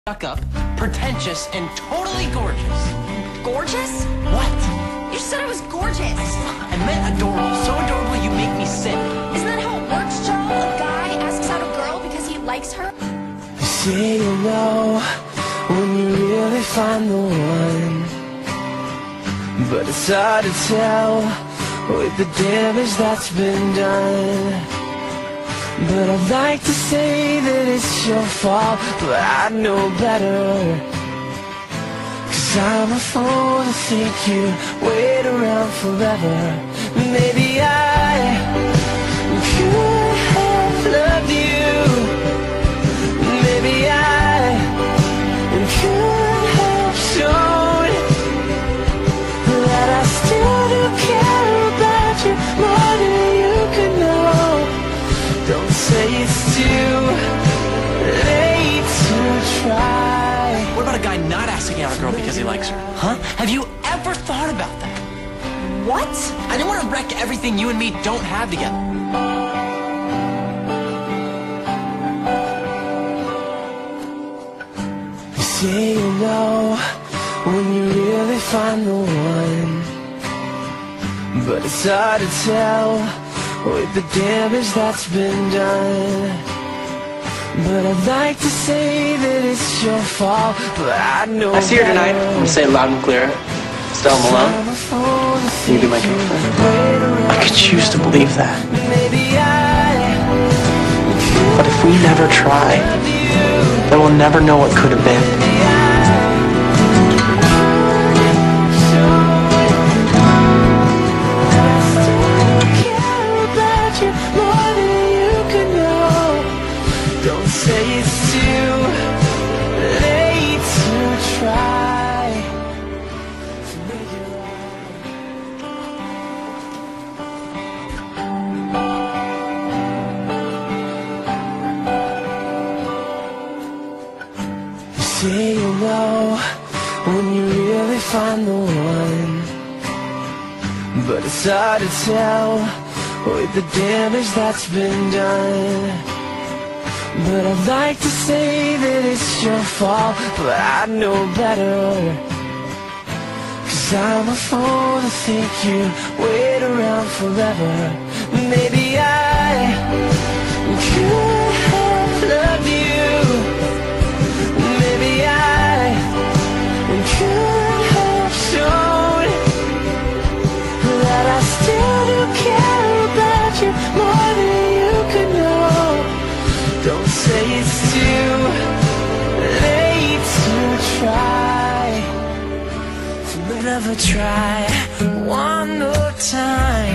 stuck up, pretentious, and totally gorgeous. Gorgeous? What? You said I was gorgeous. I meant adorable. So adorable you make me sick. Isn't that how it works, Joe? A guy asks out a girl because he likes her? You say you know when you really find the one, but it's hard to tell with the damage that's been done. But I'd like to say that it's your fault, but I know better. 'Cause I'm a fool to think you'd wait around forever. Maybe I could have loved you. Maybe I could have shown that I still do care about you more than you could know. Don't say it's too late to try. What about a guy not asking out a girl because he likes her? Huh? Have you ever thought about that? What? I don't want to wreck everything you and me don't have together. You say you know when you really find the one, but it's hard to tell with the damage that's been done. But I'd like to say that it's your fault, but I know I see her tonight. I'm gonna say it loud and clear. Stella Malone, you be my girlfriend. I could choose to believe that. But if we never try, then we'll never know what could have been. Don't say it's too late to try to make it right. You say you know when you really find the one, but it's hard to tell with the damage that's been done. But I'd like to say that it's your fault, but I know better. 'Cause I'm a fool to think you'd wait around forever. Maybe I could have loved you. Maybe I could have shown that I still do care about you more than you could know. Don't say it's too late to try. So never try one more time.